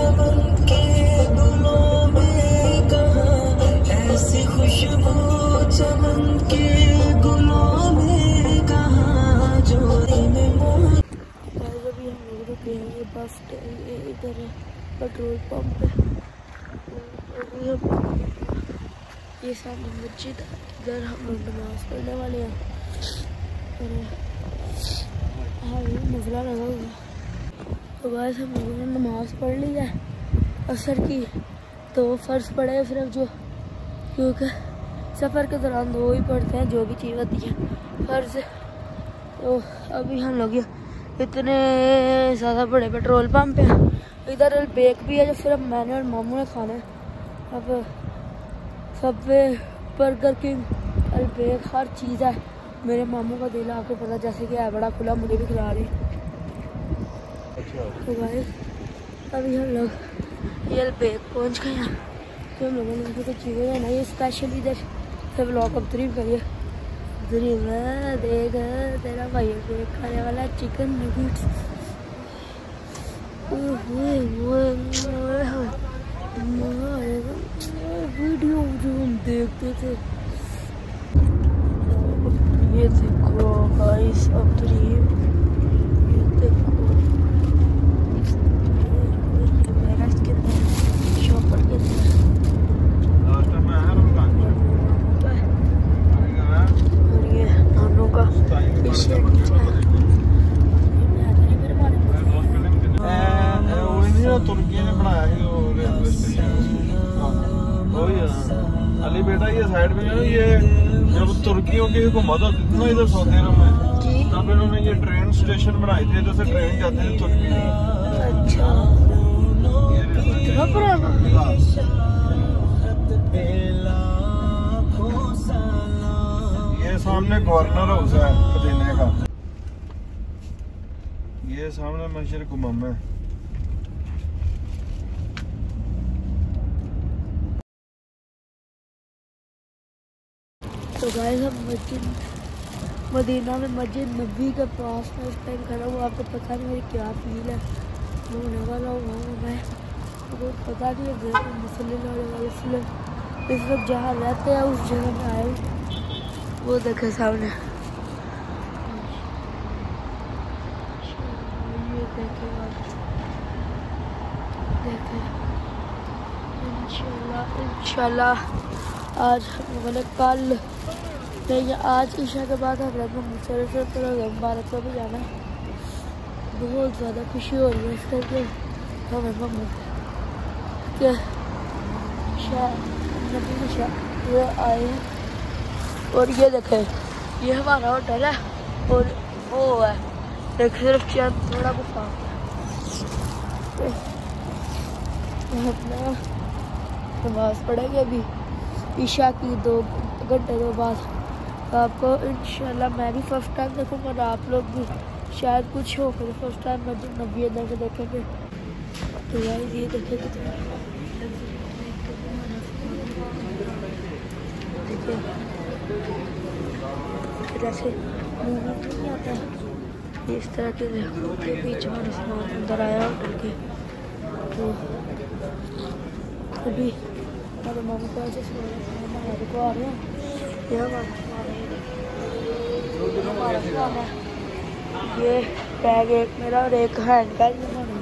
चमन के गुलों में कहाँ ऐसी खुशबू, चमन के गुलों में कहाँ जो में मोह। अभी हम लोग रुके हैं बस इधर पेट्रोल पंप पे। ये सामने मस्जिद, इधर हम लोग नमाज पढ़ने वाले हैं। नजरा लगा हुआ तो गाइस हम लोगों ने नमाज पढ़ ली है असर की। तो फ़र्ज़ पड़े सिर्फ जो, क्योंकि सफ़र के दौरान दो ही पढ़ते हैं जो भी चीज़ होती है फ़र्ज़। तो अभी हम लोग इतने ज़्यादा बड़े पेट्रोल पंप पे, इधर अलबेक भी है जो सिर्फ मैंने और मामू ने खाना है। अब सबवे, बर्गर किंग, अलबेक हर चीज़ है। मेरे मामू का दिल आपको पता जैसे कि है बड़ा खुला, मुझे भी खिला रही। तो भाई अभी हम लोग ये अलबेक पहुँच गए हैं। तो हम लोगों ने कुछ चीज़ें है ना ये स्पेशल इधर से ब्लॉग अब तरीफ करिए। देख तेरा भाई अलबेक खाने वाला चिकन नगेट्स। वीडियो जो हम देखते थे, ये देखो गाइस अब तरीफ, ये देखो मेरा इसके अंदर शॉपर के अंदर और ये नानों का पीछे तुर्की ने बनाया है वो रेलवे स्टेशन। अली बेटा ये साइड में है, ये जब तुर्कियों की हुकूमत होती थी ना इधर सऊदी अरब में, तब इन्होंने ये ट्रेन स्टेशन बनाए थे जैसे ट्रेन जाते थे तुर्की। अच्छा ये सामने गवर्नर हाउस है मदीने का, ये सामने मस्जिद गुमम है। तो गाइस हम मस्जिद मदीना में मस्जिद नबी के पास में इस टाइम खड़ा हुआ। आपको पता नहीं मेरी क्या फील है, वो होने वाला हुआ मैं तो पता नहीं है। इस वक्त जहाँ रहते हैं उस जगह में आए हूँ, वो देखे सामने, ये देखे इंशाल्लाह आज मतलब कल नहीं आज ईशा के बाद हम मुबारक को भी जाना है। बहुत ज़्यादा खुशी हो रही है इस करके हमें कि ये आए हैं। और ये देखें ये हमारा होटल है और वो है देख सिर्फ चंद थोड़ा बहुत अपना नमाज पढ़ेंगे अभी ईशा की 2 घंटे बाद। तो आपको इंशाल्लाह मैं भी फर्स्ट टाइम देखूँगा और आप लोग भी शायद कुछ हो फिर फर्स्ट टाइम मस्जिद नबी अंदर से देखेंगे। तो यार ये देखें कितना जैसे नहीं आता है इस तरह के बीच में सामान अंदर आया होटल के। तो अभी हमारे मामू को ऐसे हमारे को आ रहे हैं, ये हमारा ये बैग एक मेरा और एक हैंड बैग हमारा।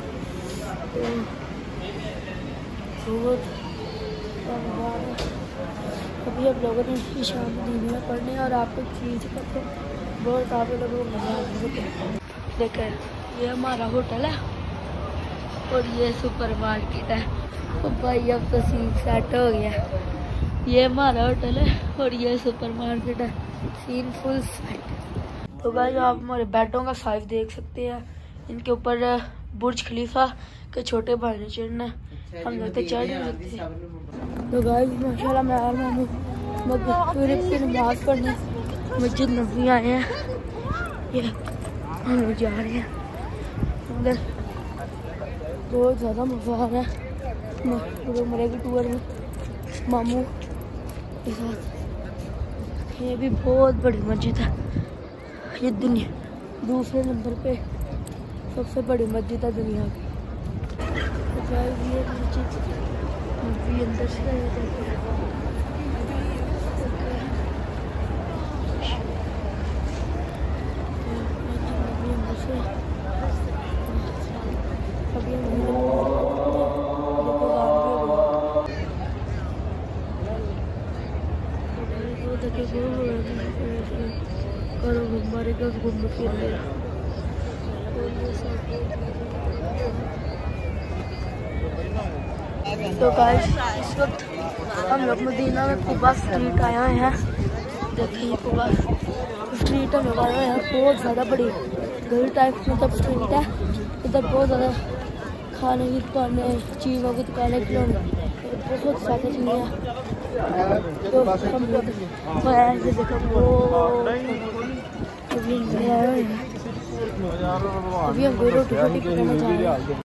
अभी हम लोगों ने शाम दिन में पढ़ने और आपको चीज़ करते बहुत आप लोगों को मजा आ। देखें ये हमारा होटल है और ये सुपर मार्केट है। तो भाई अब तो सीन सेट हो गया। ये हमारा होटल है और ये सुपर मार्केट है, सीन फुल सेट। तो भाई आप हमारे बेडों का साइज देख सकते हैं, इनके ऊपर बुर्ज खलीफा के छोटे भाई ने चढ़ना, हम लोग तो चढ़ नहीं सकते। तो गाइस माशाल्लाह मैं और मामू मगरिब की नमाज पढ़ने मस्जिद नबी आए हैं। ये हम लोग जा रहे हैं उधर, बहुत ज़्यादा मज़ा आ रहा है उमरे की टूर में मामू के साथ। ये भी बहुत बड़ी मस्जिद है, ये दुनिया दूसरे नंबर पे सबसे बड़ी मस्जिद है दुनिया की। ये अंदर से हमारे घर घूमने फिर लिया। तो गाइस इस वक्त हम लोग मदीना में कुबा स्ट्रीट आए हुए हैं। देखिए कुबा स्ट्रीट हम लोग आए हुए हैं, बहुत ज़्यादा बड़ी गली टाइप मतलब स्ट्रीट है। इधर बहुत ज़्यादा खाने की दुकानें, चीज़ों की दुकानें, खिलौने, बहुत सारी चीज़ें हैं। तो हम लोग ऐसे देखो अभी हम रोटी खाने जा रहे हैं।